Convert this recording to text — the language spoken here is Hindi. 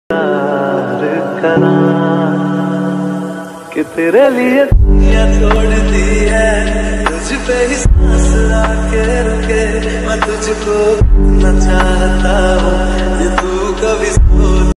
प्यार करा कि तेरे लिए दुनिया छोड़ दी है, तुझ पे ही सांस आके रुके, मैं तुझको न चाहता हूँ ये तू कभी